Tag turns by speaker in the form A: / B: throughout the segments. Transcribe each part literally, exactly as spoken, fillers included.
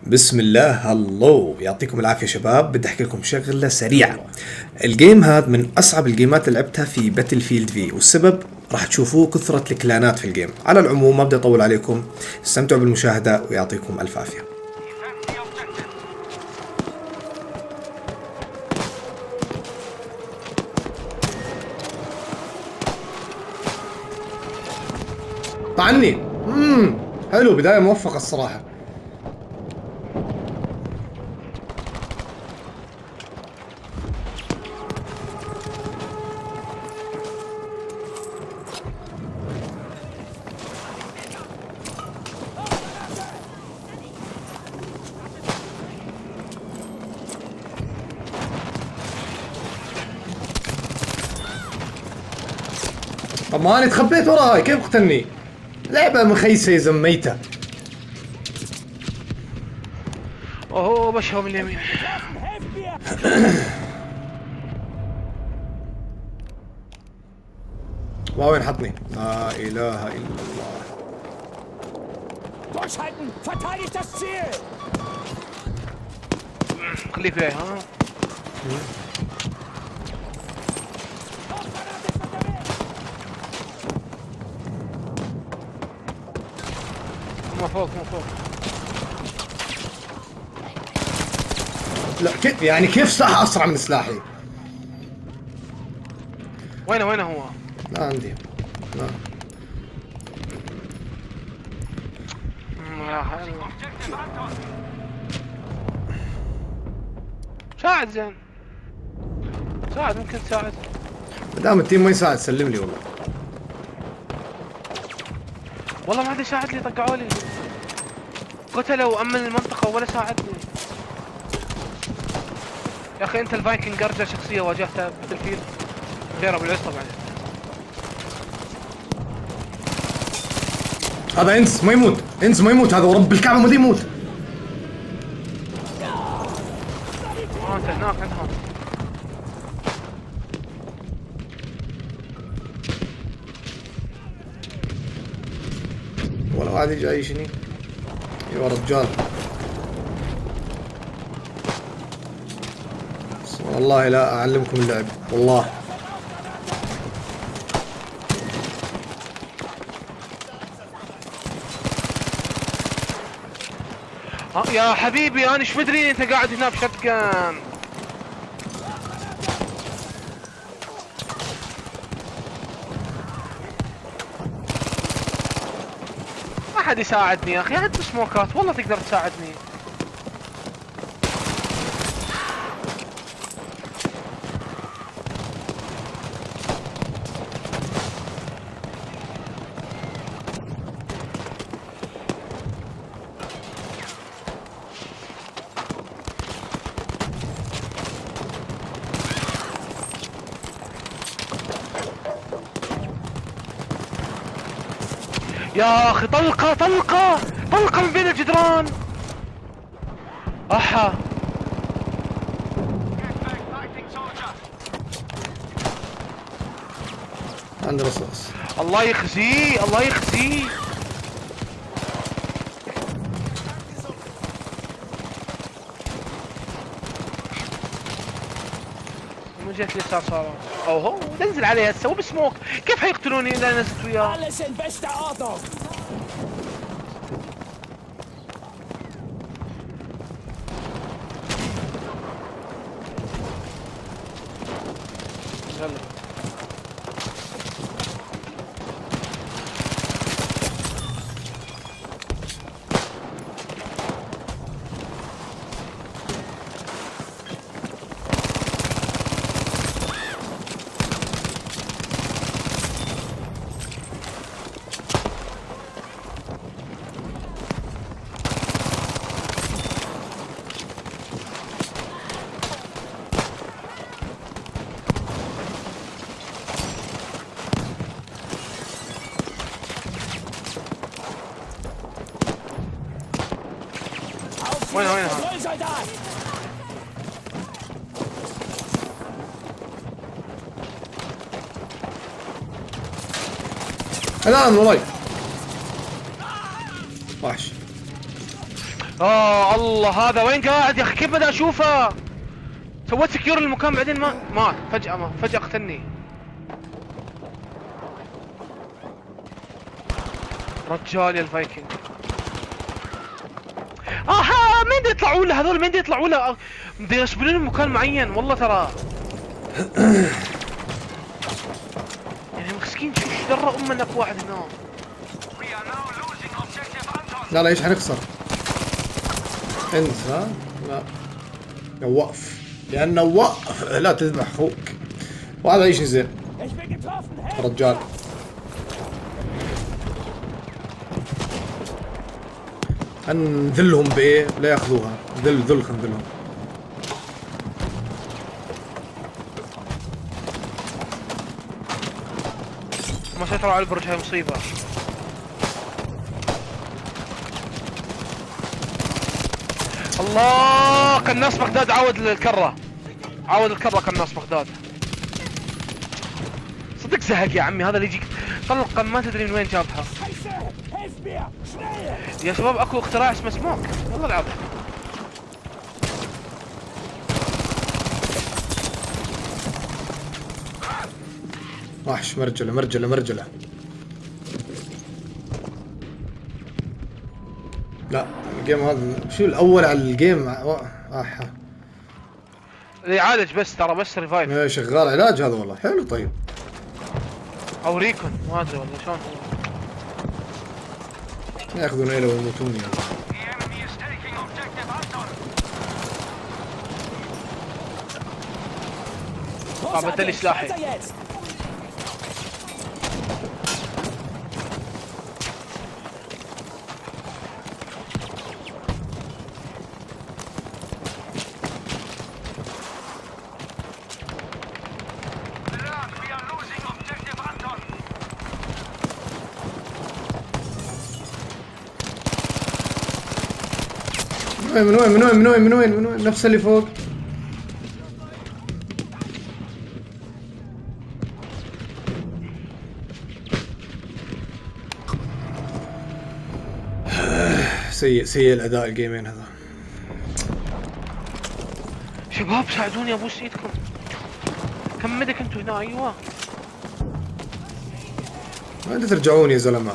A: بسم الله. هلو، يعطيكم العافية شباب. بدي احكي لكم شغلة سريعة. الجيم هذا من اصعب الجيمات اللي لعبتها في باتل فيلد في، والسبب راح تشوفوه كثرة الكلانات في الجيم. على العموم ما بدي اطول عليكم، استمتعوا بالمشاهدة ويعطيكم الف عافية. طعني. امم حلو، بداية موفقة الصراحة. طب ما انا تخبيت وراي، كيف قتلني؟ لعبة مخيسة يا زميتها.
B: اوه بشهم اليمين.
A: واو، وين حطني؟ لا اله الا الله.
C: Durchhalten! Verteidigt das Ziel!
B: خليك وياي ها. ما فوق ما فوق.
A: لا كيف يعني؟ كيف سلاح اسرع من سلاحي؟
B: وينه وينه هو؟
A: لا عندي. لا
B: لا حلو. ساعد زين. ساعد، ممكن تساعد.
A: ما دام التيم ما يساعد سلم لي والله.
B: والله ما حد يساعد لي، طقعوا لي. قتلوا وامن المنطقة ولا ساعدني. يا اخي انت الفايكنج ارجل شخصية واجهتها باتل فيلد غير ابو العز طبعا.
A: هذا انس ما يموت، انس ما يموت هذا، ورب الكعبة ما يموت.
B: اه انت هناك عندهم.
A: ولا واحد يجي يعيشني. ايوه رجال. والله لا اعلمكم اللعب والله.
B: ها يا حبيبي انا ايش مدري انت قاعد هنا بشتقن. ما حد يساعدني يا اخي، انت سموكات والله تقدر تساعدني. يا اخي طلقة طلقة طلقة من بين الجدران. احا
A: عندي رصاص.
B: الله يخزيه الله يخزيه. من جهة اليسار صار. اوه ننزل عليه هسه وبسموك، كيف حيقتلوني اذا نزلت وياه؟
C: Alles in bester Ordnung!
B: يلا. وينه وينه؟
C: Soldat!
A: الان والله وحش.
B: اه الله هذا وين قاعد يا اخي؟ كيف بدي اشوفه؟ سويت سكيور للمكان بعدين ما مات فجأة، ما فجأة قتلني. رجال يا الفايكنج. اها مين دي يطلعوا له هذول؟ مين دي يطلعوا له؟ بدي يشبلون مكان معين والله ترى. يعني مسكين شو درى ام انك واحد هنا.
A: لا لا ايش حنخسر؟ انسى. لا وقف، لانه وقف لا تذبح اخوك، وهذا اي شيء زين. رجال نذلهم بايه؟ لا ياخذوها. ذل ذل خلينا نذلهم.
B: ما سيطروا على البرج، هاي مصيبة. الله قناص بغداد عاود الكرة، عاود الكرة قناص بغداد. صدق زهق يا عمي هذا اللي يجيك طلقة ما تدري من وين جابها. يا شباب اكو اختراع اسمه سموك والله العظيم.
A: وحش مرجلة مرجلة مرجلة. لا الجيم هذا شو الاول على الجيم. آه.
B: يعالج بس ترى، بس ريفايف.
A: شغال علاج هذا والله حلو. طيب
B: او ريكون ما ادري والله شلون هو.
A: ياخذون ايله ويموتون يعني.
B: طب بدل سلاحي.
A: من وين من وين من وين من وين من وين؟ نفس اللي فوق. سيء سيء الاداء الجيمين هذا.
B: شباب ساعدوني ابوس ايدكم. كم مدك انتوا هنا؟ ايوه
A: ما انت ترجعون يا زلمه.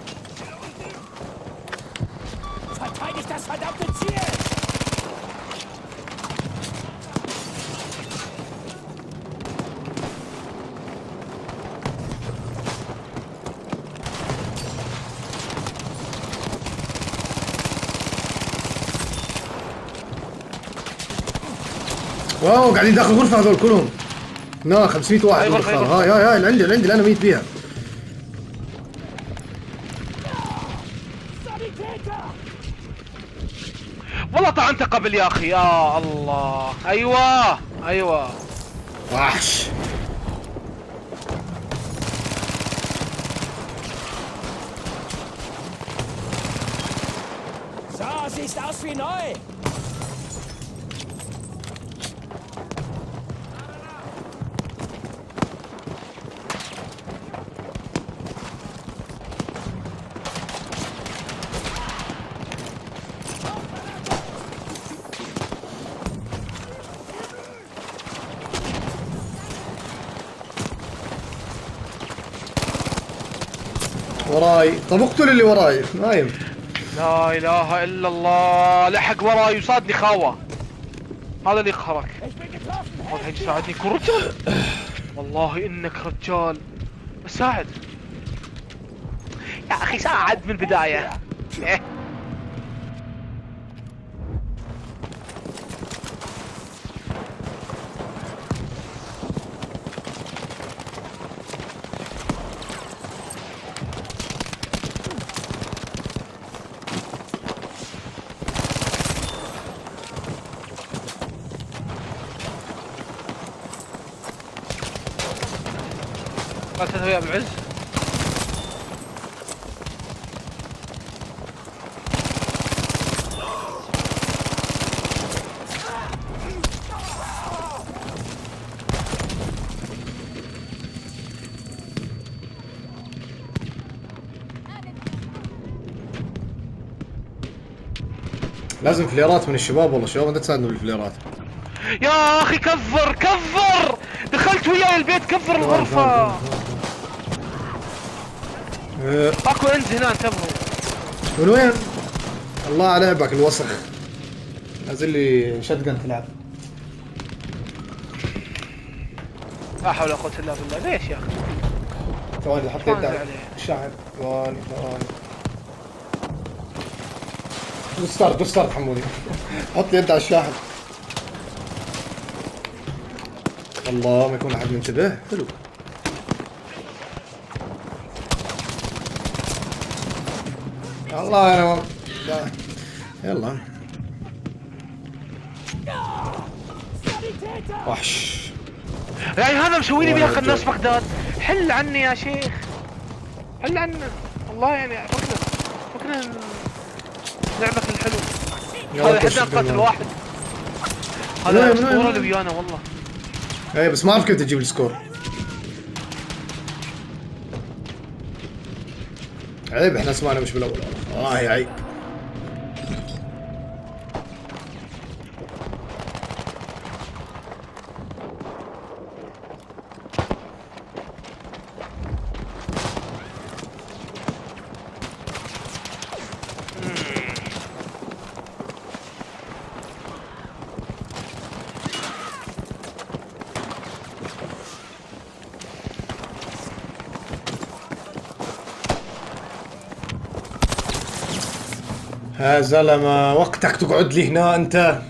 A: واو قاعدين داخل غرفة هذول كلهم. نا خمسمية واحد. هاي هاي هاي اللي عندي اللي عندي اللي انا ميت فيها.
B: والله طعنته قبل يا اخي. يا الله. ايوه ايوه
A: وحش.
C: So, siehst aus wie neu.
A: وراي. طب اقتل اللي وراي نايم.
B: لا اله الا الله. لحق وراي وصادني خاوه. هذا اللي يقهرك. والله هيجي ساعدني. كون رجال والله انك رجال. بس ساعد يا اخي، ساعد من البدايه. إيه. لا تدوي يا ابو العز.
A: لازم فليرات من الشباب والله، الشباب انت تساعدنا بالفليرات.
B: يا اخي كفر كفر، دخلت وياي البيت كفر الغرفة. اكو انت هنا انتبهوا.
A: من وين؟ الله على لعبك الوسخ. نازل لي شتقن تلعب.
B: لا حول ولا قوة الا بالله، ليش يا اخي؟
A: ثواني حط يدي على الشاحن، ثواني ثواني. دو ستارت دو ستارت حمودي. حط يدي على الشاحن. الله ما يكون احد منتبه، حلو. الله انا لا. يلا وحش.
B: يعني هذا مسوي لي بيها قناص بغداد. حل عني يا شيخ، حل عنا والله. يعني فكنا فكنا لعبك الحلو. هذا حتى قتل واحد. هذا الاسطوره اللي ويانا والله.
A: اي بس ما اعرف كيف تجيب السكور. عيب احنا اسمعنا مش بالاول. والله عيب. يا زلمة وقتك تقعد لي هنا انت.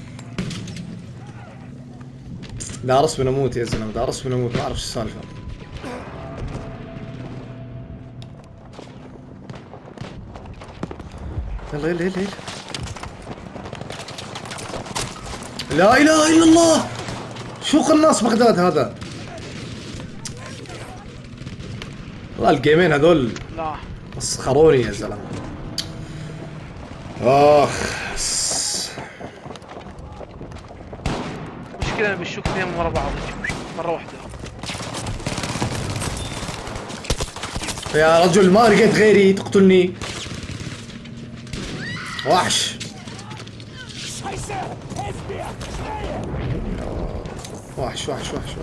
A: دارس بنموت يا زلمة، دارس بنموت، ما اعرف شو السالفة. يلا يلا يلا يلا. لا اله الا الله، شو قناص بغداد هذا؟ والله الجيمين هذول
B: لا
A: مسخروني يا زلمة. اخ
B: مشكلة انا بالشوك اثنين ورا بعض مرة واحدة.
A: يا رجل ما لقيت غيري تقتلني. وحش. وحش وحش وحش وحش.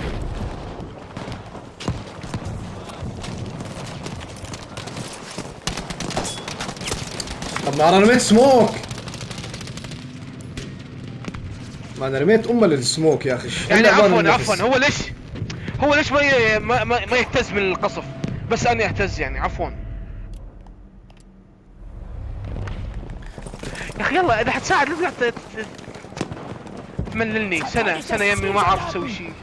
A: طب ما انا رميت سموك. ما انا رميت امه للسموك يا اخي.
B: يعني عفوا عفوا هو ليش هو ليش ما ما ما يهتز من القصف، بس انا اهتز يعني عفوا. يا اخي يلا اذا حتساعد لا تقعد تمللني سنة سنة يمي وما اعرف اسوي شيء.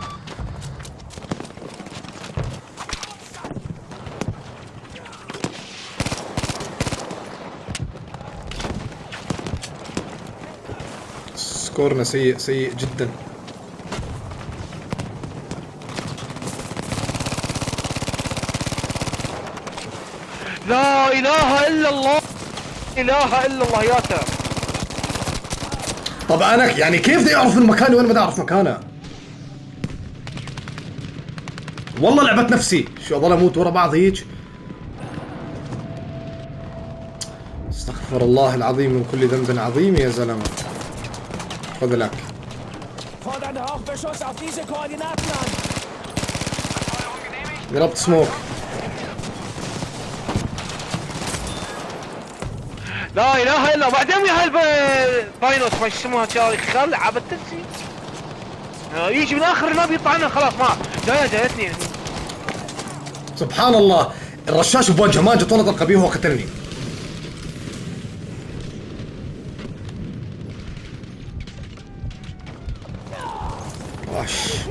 A: سكورنا سيء سيء جدا.
B: لا اله الا الله، اله الا الله يا ترى.
A: طب انا يعني كيف بدي اعرف المكان وين بدي اعرف مكانه؟ والله لعبت نفسي، شو اضل اموت ورا بعض هيك؟ استغفر الله العظيم من كل ذنب عظيم يا زلمه. خذ لك. ضربت سموك.
B: لا اله الا بعدين يا هالباينوس ما اسمها شاري خل عبد تنسي يجي من اخر الماب يطعننا خلاص. ما جايه جايتني يعني.
A: سبحان الله الرشاش بوجهه ما جت ولا طلقه بيه وهو قتلني. وحش.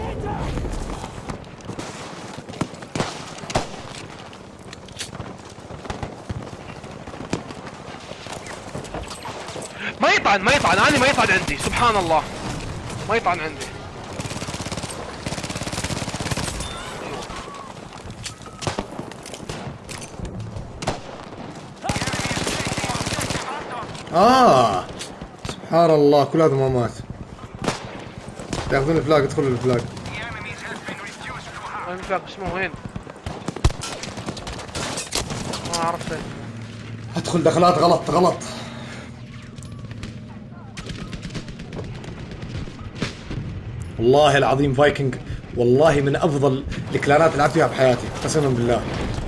B: ما يطعن ما يطعن انا ما يطعن عندي سبحان الله، ما يطعن عندي.
A: اه سبحان الله كل هذا ما مات. تاخذون الفلاج ادخلوا الفلاج.
B: وين الفلاج اسمه وين؟ ما عرفته.
A: ادخل دخلات غلط غلط. والله العظيم فايكنج والله من افضل الكلانات اللي لعبت فيها بحياتي قسما بالله.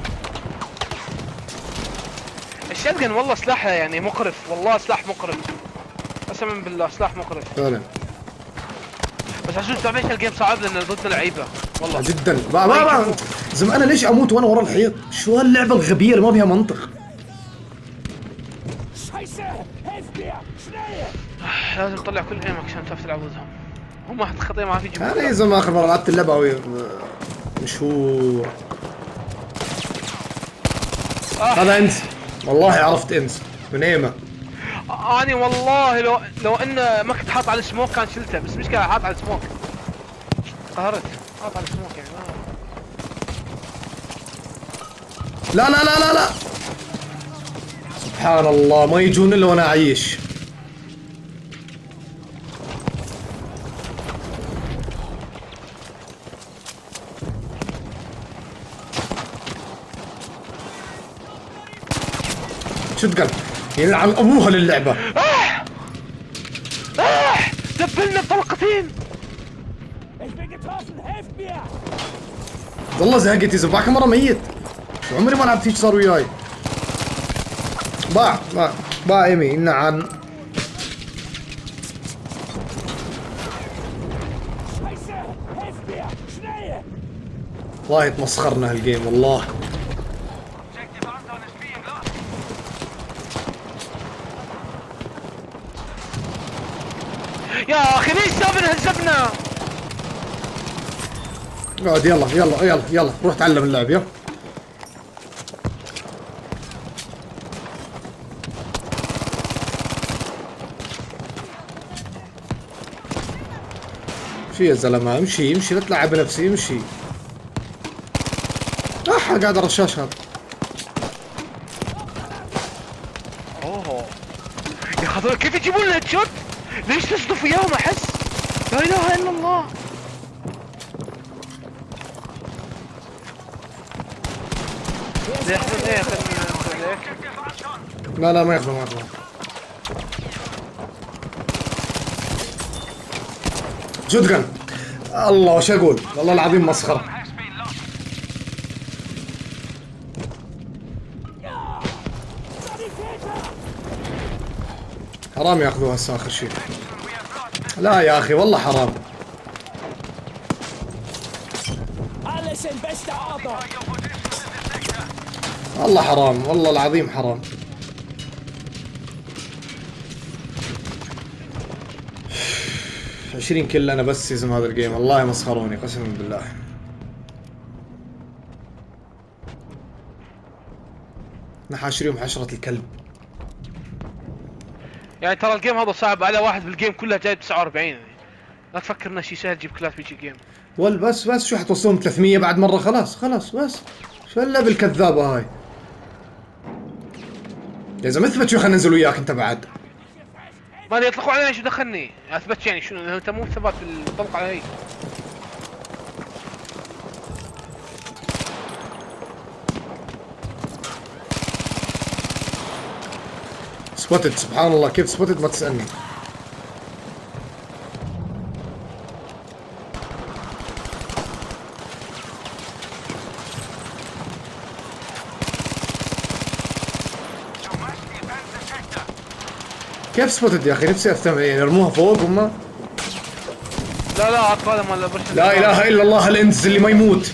B: الشاتجن والله سلاح يعني مقرف، والله سلاح مقرف قسما بالله، سلاح مقرف
A: فعلا.
B: بس عشان تعرف الجيم صعب لانه ضد لعيبه والله
A: جدا. ما ما ما زلم انا ليش اموت وانا ورا الحيط؟ شو هاللعبه الغبيه اللي ما فيها منطق؟
B: لازم تطلع كل ايمك عشان تعرف تلعب ضدهم. هم واحد خطيه ما في يجيبون.
A: انا يا زلمه اخر مره لعبت اللعبه وهي مشهور.
B: آه.
A: هذا انس والله عرفت انس من ايمه.
B: اني والله لو لو انه ما كنت حاط على السموك كان شلته، بس مشكله حاط على السموك قهرت. حاط على السموك يعني ما.
A: لا لا لا لا لا سبحان الله ما يجون الا وانا اعيش. شوتجن يلعن ابوها للعبه.
B: آه! آه! دبلنا بطلقتين.
A: والله زهقت يا زلمه مره ميت. عمري ما لعبت هيك صار وياي. باع باع باع ايمي نعم. والله تمسخرنا هالجيم والله.
B: يا اخي ليش سابنا هزبنا؟
A: اقعد يلا يلا يلا يلا روح تعلم اللعب يلا. شو يا زلمه امشي امشي لا تلعب بنفسي امشي. اح قاعد الرشاش هذا.
B: اوه يا هذول كيف يجيبون لنا هيد شوت؟ ليش تصدف وياهم احس؟ لا اله الا الله. ياخذون ايه خلينا
A: لا لا ما ياخذون ما ياخذون. شوتجن الله وش اقول والله العظيم مسخره. حرام ياخذوها هسه اخر شيء. لا يا اخي والله حرام. والله حرام والله العظيم حرام. عشرين كل انا بس اسم هذا الجيم والله مسخروني قسما بالله. نحاشريهم حشرة الكلب.
B: يعني ترى الجيم هذا صعب على واحد بالجيم كلها جايب تسعة وأربعين. لا تفكر انه شيء سهل تجيب كلات بيجي جيم.
A: وال بس بس شو حتوصلهم ثلاثمية بعد مرة خلاص خلاص بس. شو اللعبة الكذابة هاي؟ يا زلمة اثبت شو خلينا ننزل وياك انت بعد.
B: ما يطلقوا علينا شو دخلني؟ اثبت يعني شنو انت مو ثبات بالطلقة علي.
A: سبوتد سبحان الله كيف سبوتد ما تسألني. كيف سبوتد يا اخي نفسي افهم يعني يرموها فوق هم.
B: لا لا هذا مال برش.
A: لا اله الا الله الانس اللي ما يموت.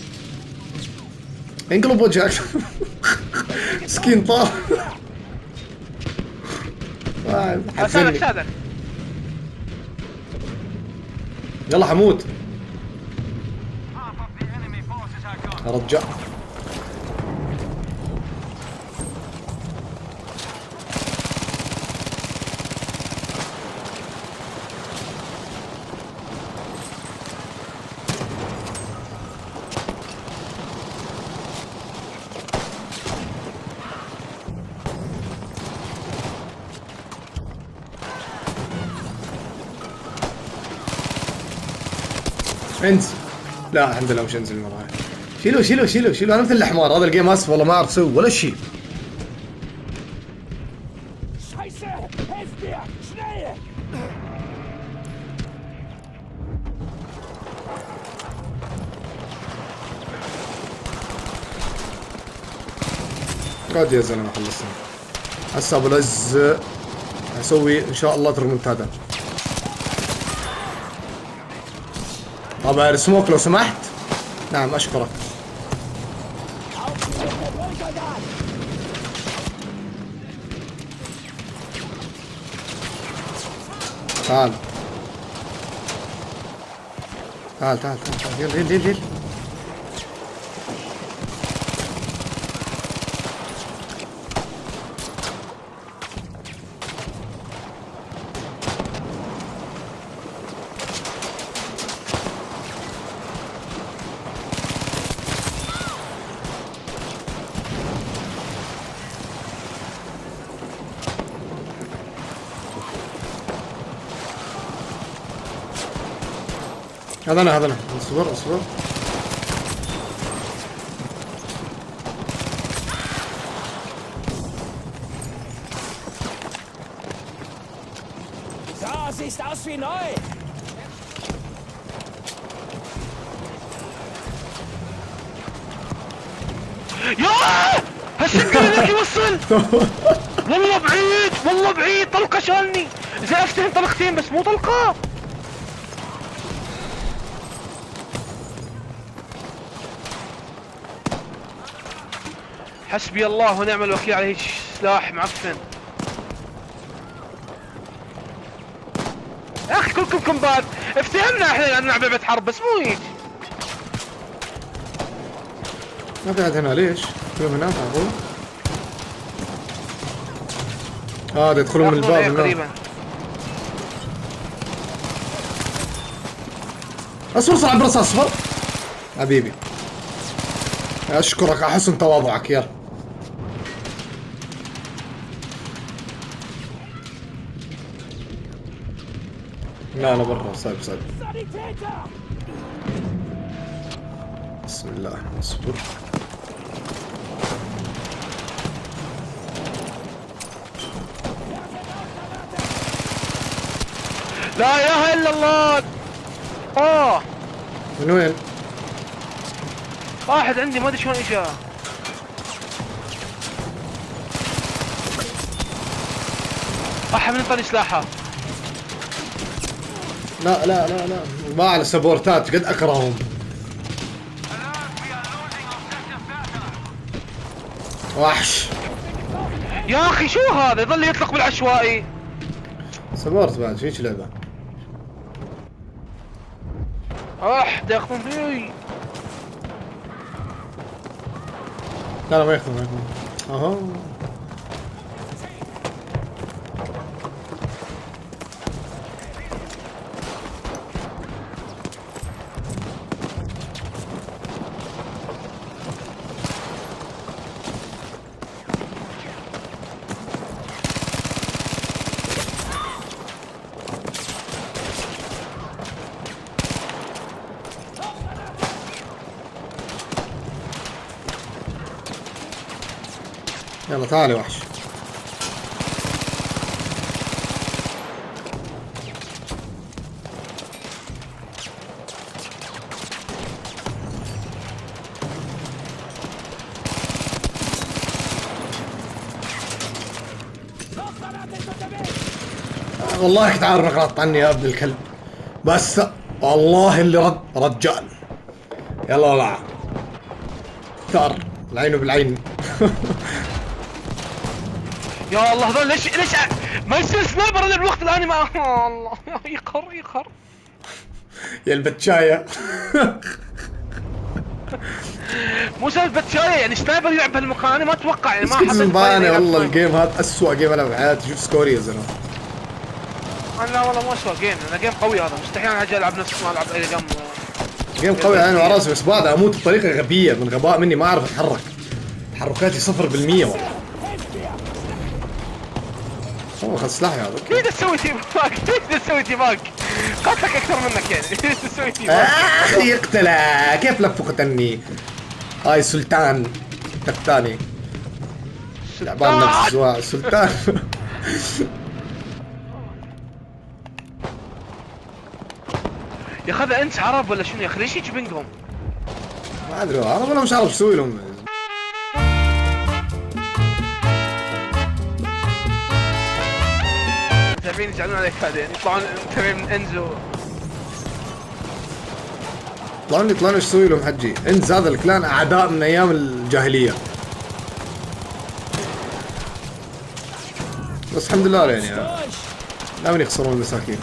A: انقلب وجهك. مسكين طار.
B: ساعدك ساعدك.
A: يلا حمود يا رجال. انزل. لا الحمد لله مش انزل المره هاي. شيلوا شيلوا شيلوا شيلوا انا مثل الحمار هذا الجيم اسف والله ما اعرف اسوي ولا شيء. قاد يا زلمه خلصنا. هسه ابو العز اسوي ان شاء الله ترمونتادا. طبعا سموك لو سمحت. نعم اشكرك. تعال تعال تعال تعال يلا يلا يلا يلا. هذا انا هذا انا اصبر اصبر.
C: So, siehst aus wie neu.
B: يا هالشنقة لك يوصل. والله بعيد والله بعيد. طلقة شالني. زي افتهم طلقتين بس مو طلقة. حسبي الله ونعم الوكيل على هيك سلاح معفن. يا اخي كلكم كومبات. افتهمنا احنا نلعب لعبة حرب بس مو هيك.
A: ما قاعد هنا ليش؟ كلهم هناك معقول؟ اه ده يدخلون من الباب
B: قريبا.
A: اصبر صعب برص اصفر حبيبي. اشكرك على حسن تواضعك. يلا لا لا برا صايب صايب. بسم الله اصبر.
B: لا اله الا الله. اه
A: من وين؟
B: واحد عندي ما ادري شلون اجا. احد من طري سلاحه.
A: لا لا لا لا ما على سبورتات قد اكرههم. وحش
B: يا اخي شو هذا يظل يطلق بالعشوائي.
A: سبورت بعد فيش لعبه.
B: اح دا ياخذون فيي.
A: لا لا ما ياخذون ما ياخذون. اها يلا تعال يا وحش. والله كنت عارف انك غلطت عني يا ابن الكلب. بس والله اللي رد رجال. يلا والله ثار العين بالعين.
B: يا الله هذول ليش ليش ما يصير سنايبر الا بالوقت الاني. ما الله يقهر يقهر.
A: يا البتشاية.
B: مو سالفة بتشاية يعني سنايبر يلعب بهالمكان. انا ما اتوقع يعني ما
A: حبيت
B: حبيت
A: والله الجيم هذا اسوء جيم العبه بحياتي. شوف سكوري يا زلمه.
B: انا لا والله مو اسوء جيم. انا جيم قوي هذا. مستحيل انا اجي العب نفس ما العب اي جيم.
A: جيم قوي عيني وعلى راسي. بس بعد اموت بطريقه غبيه من غباء مني. ما اعرف اتحرك. تحركاتي صفر بالمية والله. اوه خذ سلاحي هذا.
B: ليه تسوي تيم باك؟ ليه تسوي تيم باك؟ قتلك اكثر منك يعني. ليه تسوي تيم باك؟
A: اخي يقتله. كيف لفه قتلني؟ هاي سلطان الثاني. لعبان نفس الزواع سلطان.
B: يا اخي هذا انت عرب ولا شنو يا اخي؟ ليش يجي بينقهم؟
A: ما ادري عرب ولا مش عارف شو اسوي لهم.
B: المتابعين يزعلون عليك بعدين، يطلعون المتابعين من انزو.
A: يطلعون يطلعون ايش تسوي لهم حجي؟ انز هذا الكلان اعداء من ايام الجاهليه. بس الحمد لله يعني لا من يخسرون المساكين.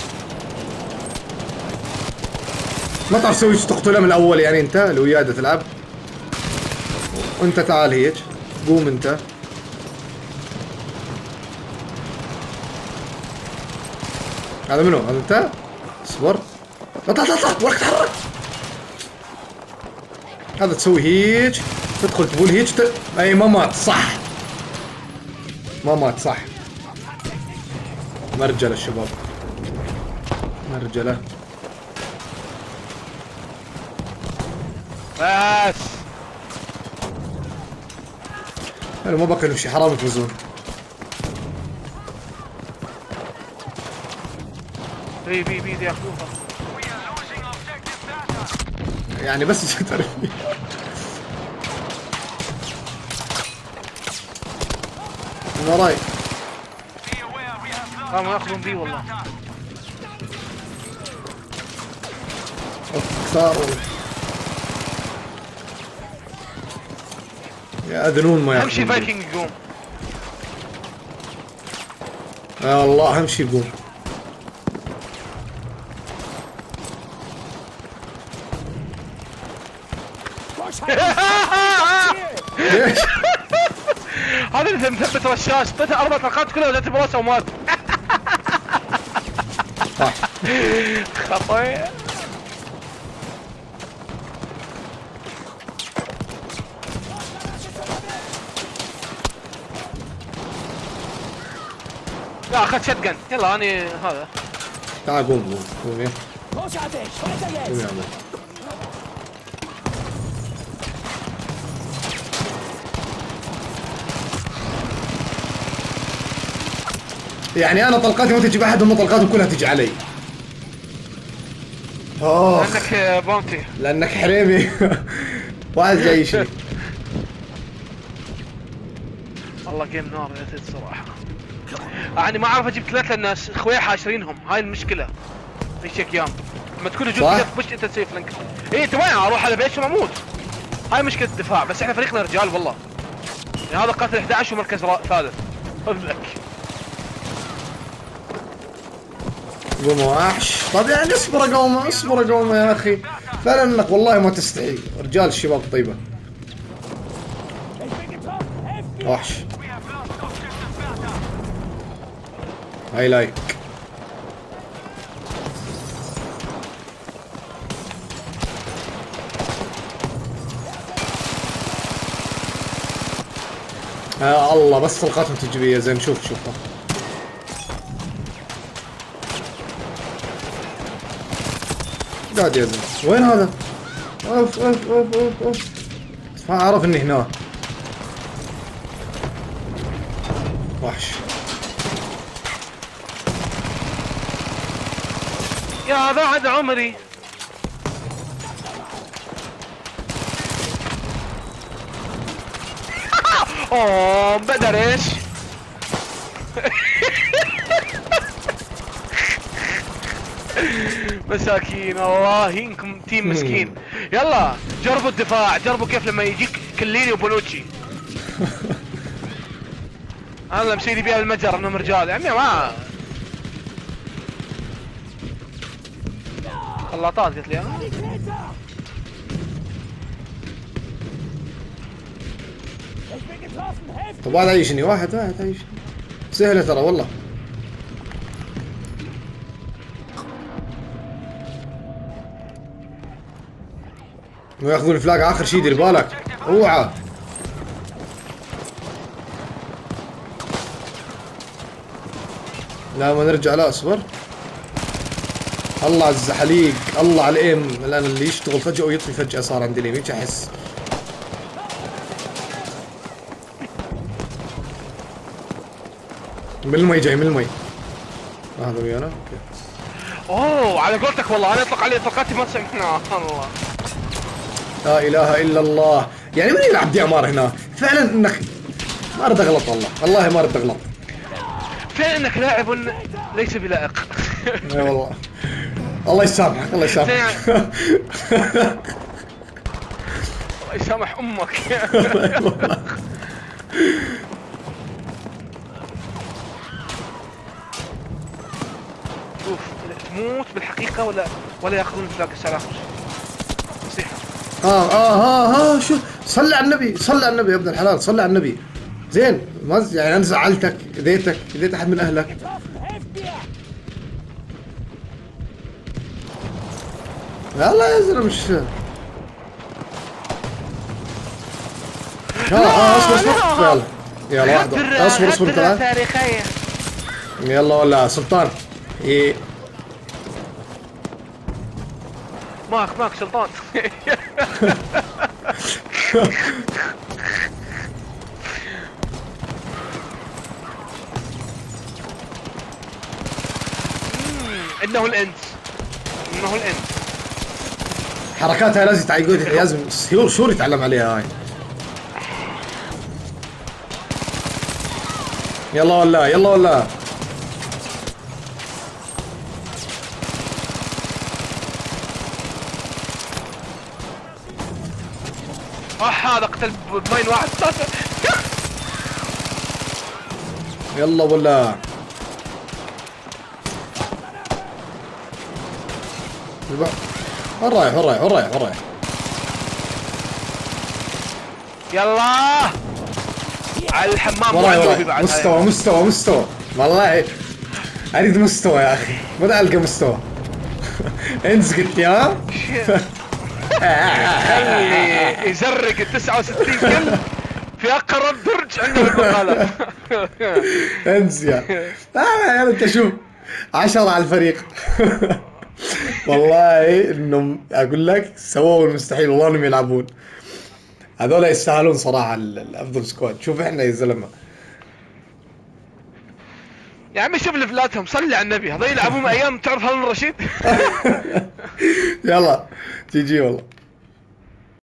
A: ما تعرف تسوي تقتله من الاول يعني انت لو وياه تلعب. وانت تعال هيك قوم انت. هذا منو؟ هذا انت؟ اصبر. اطلع اطلع اطلع ولك تحرك. هذا تسوي هيك تدخل تقول هيك ت... اي ما مات صح. ما مات صح. مرجله الشباب. مرجله.
B: بس
A: حلو ما بقى له شيء حرام يفوزون.
B: بي بي بي ياخذوها
A: يعني بس تعرف من وراي.
B: قاموا ياخذون بي والله.
A: اكثر يا اذنون ما
B: اهم شيء فايكنج يقوم.
A: يا الله اهم شيء يقوم. ليش؟
B: هذا اللي مثبت رشاش ثلاث اربع طلقات كلها وجت براسه ومات.
A: صح
B: خطير. لا اخذت شتقن. يلا اني هذا.
A: تعال قوم قوم قوم يا
C: Großartig! Weiter
A: قوم يا
C: jetzt!
A: عمو. يعني انا طلقاتي ما تجي باحد، هم طلقاتهم كلها تجي علي. اوه
B: عندك بونتي.
A: لانك حريمي. واحد جاي شيء.
B: والله جيم نار يا سيد الصراحه. يعني ما اعرف اجيب ثلاثه الناس اخويا حاشرينهم، هاي المشكله. ايش ايام لما تكون هجوم كذا بش انت تسوي فلنك. اي انت وين اروح على بيتهم اموت. هاي مشكله الدفاع، بس احنا فريقنا رجال والله. يعني هذا قاتل احد عشر ومركز ثالث. خذ لك.
A: قوم وحش. طب يعني اصبر قوم اصبر قوم يا اخي. فعلا انك والله ما تستحي. رجال الشباب طيبه. وحش. هاي لايك. يا الله بس طلقاتهم تجي بي زين. شوف شوف قاعد يا زين. وين هذا؟ اوف اوف اوف اوف اوف. ما اعرف اني هنا. وحش.
B: يا بعد عمري. اوه بدر ايش؟ مساكين والله انكم تيم مسكين. يلا جربوا الدفاع، جربوا كيف لما يجيك كليني وبونوتشي. انا مسوي بيها المجر انهم رجال يا عمي. ما خلاطات قلت لي.
A: طب هذا عيشني واحد واحد عيشني. سهله ترى والله. وياخذون الفلاق اخر شيء. دير بالك اوعى. لا ما نرجع. لا اصبر. الله على الزحليق. الله على الايم. الان اللي يشتغل فجأة ويطفي فجأة صار عندي الايم. هيك احس. من المي جاي من المي. هذا ويانا. اوكي.
B: اوه على قولتك والله انا اطلق عليه طلقاتي ما سمعنا. الله
A: لا اله الا الله. يعني من يلعب دي عمار هنا؟ فعلا انك ما ارد اغلط والله. والله ما ارد اغلط.
B: فين انك لاعب ليس بلائق.
A: اي والله. الله يسامحك الله يسامحك.
B: الله يسامح امك. شوف تموت بالحقيقة ولا ولا ياخذون فلاك السلاح. نصيحة.
A: اه اه اه اه شو صلي على النبي صلي على النبي يا ابن الحلال صلي على النبي. زين ما يعني انا زعلتك اذيتك اذيت احد من اهلك. يلا يا زلمه مش اه اه اصبر اصبر يلا يلا واحدة اصبر اصبر كمان.
B: تاريخية.
A: يلا ولا سلطان. ايه
B: ماك ماك سلطان. انه الانس انه الانس.
A: حركاتها لازم تعيقود لازم سيور شور يتعلم عليها هاي. يلا ولا يلا ولا
B: اح هذا قتل بماين واحد ثلاثة.
A: يلا ولا وين رايح وين رايح وين رايح وين رايح.
B: يلا على الحمام
A: وراي
B: وراي
A: وراي
B: بعد.
A: مستوى مستوى مستوى والله اريد مستوى يا اخي ما القى مستوى. انس قلت لي ها.
B: خلي يزرق ال تسعة وستين كل في اقرب درج عنده بالمقالة.
A: انس يا لا انت شوف عشرة على الفريق. والله انهم اقول لك سووا المستحيل والله انهم يلعبون. هذول يستاهلون صراحة الافضل سكواد. شوف احنا يا زلمة
B: يا عمي شوف لفلاتهم صلي على النبي هذول يلعبون ايام تعرف هارون الرشيد.
A: يلا جي جي والله.